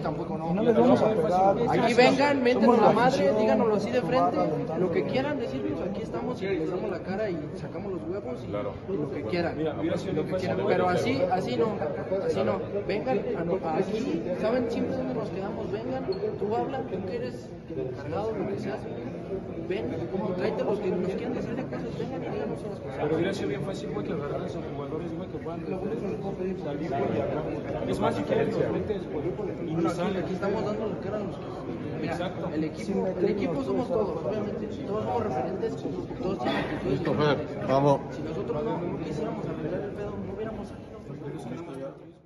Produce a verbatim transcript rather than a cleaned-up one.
tampoco no. No les vamos a pegar. Aquí vengan, métenos la madre, díganoslo así de frente, lo que quieran decirnos, aquí estamos y les damos la cara y sacamos los huevos y, Claro. y lo que quieran, Mira, mira, si lo que quieran. Pero así, así no, así no. Vengan a, a aquí, saben siempre dónde nos quedamos, vengan, tú habla, tú que eres el encargado, lo que seas, ven, como tráete los que nos quieran decir de cosas, vengan y díganos las cosas. Pero hubiera sido bien fácil, güey, que agarraran a esos jugadores, güey, que puedan salir, güey, y hablar. Es más, si quieren los metes, güey, y Bueno, no aquí, salen. aquí estamos dando lo que eran los que... Mira, Exacto. el equipo, el equipo somos todos, obviamente, todos somos referentes, todos tienen actitudes. Listo, Fer, vamos. Si nosotros no, no quisiéramos arreglar el pedo, no hubiéramos salido.